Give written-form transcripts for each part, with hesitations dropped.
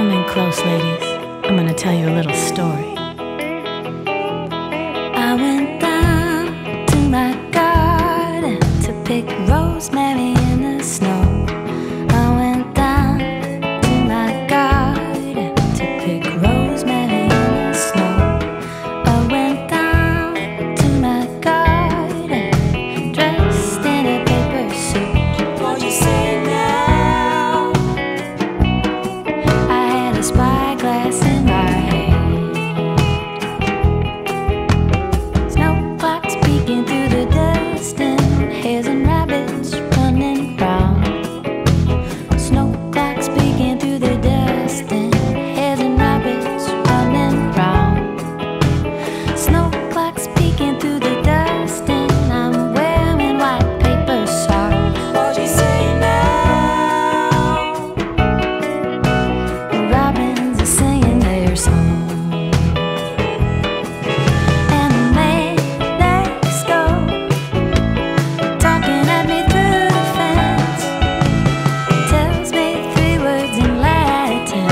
Come in close, ladies. I'm gonna tell you a little story. I went down to my garden to pick rosemary in the snow. I went down to my garden to pick rosemary in the snow. I went down to my garden dressed in a paper suit. Won't you say now? I had a spyglass in my hand. Snow clocks peeking through the dust and hares and rabbits running round. Snow clocks peeking through the dust and hares and rabbits running round. Snow clocks peeking through the dust and I'm wearing white paper socks. What you say now? The robins are singing their song. And the man next door talking at me through the fence tells me 3 words in Latin.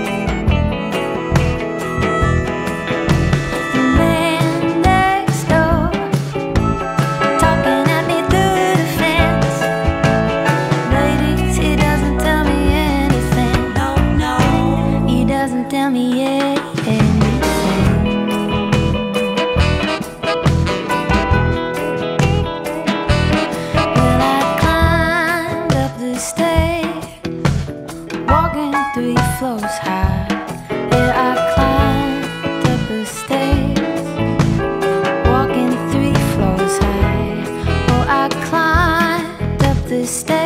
The man next door talking at me through the fence. Ladies, he doesn't tell me anything. No, no, he doesn't tell me anything. Well, I climbed up the stairs, walking 3 floors high. Yeah, I climbed up the stairs, walking 3 floors high. Oh, I climbed up the stairs.